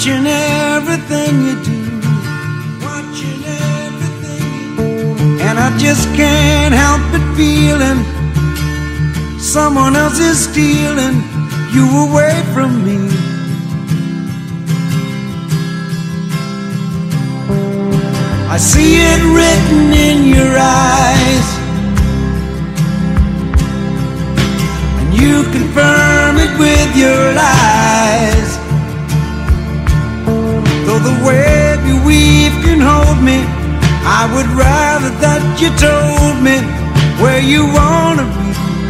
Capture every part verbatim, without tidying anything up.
watching everything you do, watching everything you do. And I just can't help but feeling someone else is stealing you away from me. I see it written in your eyes, and you confirm it with your lies. Though the web you weave can hold me, I would rather that you told me where you wanna be.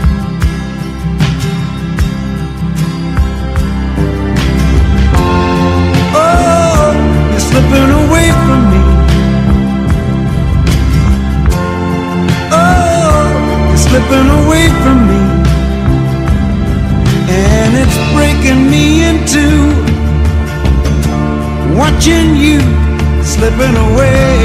Oh, you're slipping away from me. Slipping away from me, and it's breaking me in two, watching you slipping away.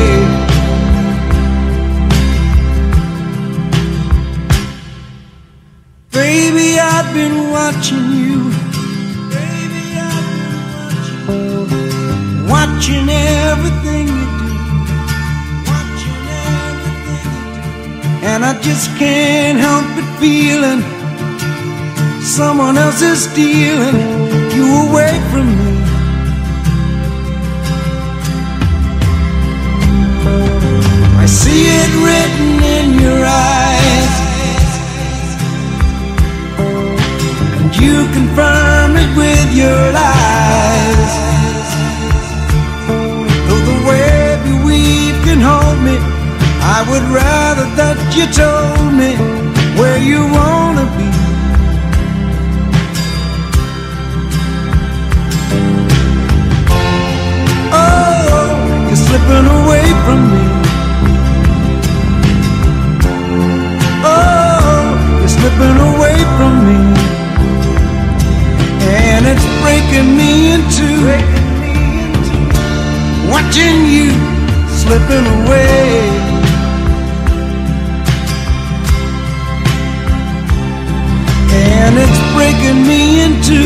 Baby, I've been watching you, baby, I've been watching, watching everything you do. And I just can't help but feeling someone else is stealing you away from me. I see it written in your eyes, and you confirm it with your lies. Though the web you weave can hold me, I would rather that you told me where you wanna be. Oh, you're slipping away from me. Oh, you're slipping away from me, and it's breaking me in two, watching you slipping away. And it's breaking me into,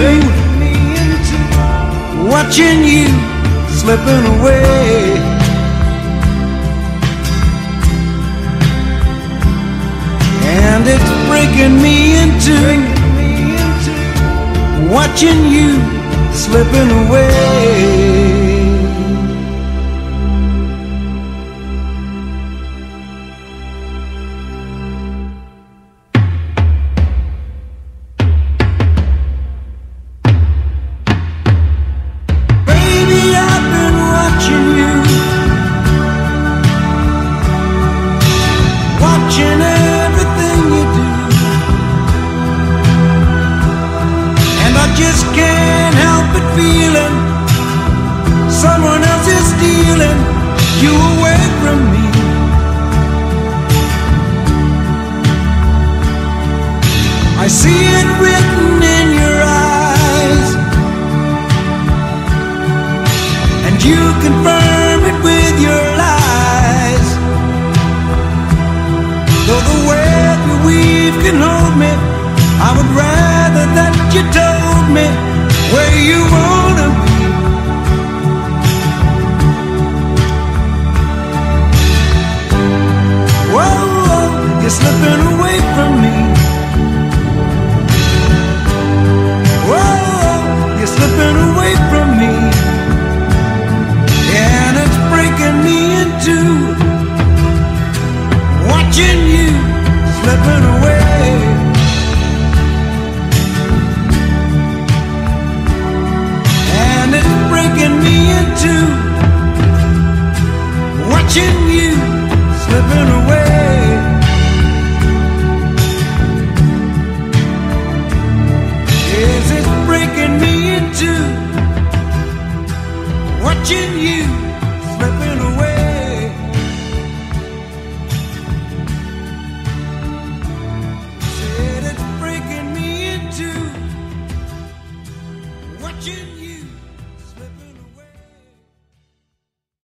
watching you slipping away. And it's breaking me into, watching you slipping away. Watching everything you do, and I just can't help but feeling someone else is stealing you away from me. I see it written in your eyes, and you confirm it with your lies. Though the web you weave can hold me, I would rather that you told me where you wanna be. Whoa, whoa, you're slipping away from me. Whoa, you're slipping away from me, and it's breaking me in two, watching you slipping away. And it's breaking me in two, watching you slipping away. Yes, it's breaking me in two, watching you slipping away. Said it's breaking me in two, watching you.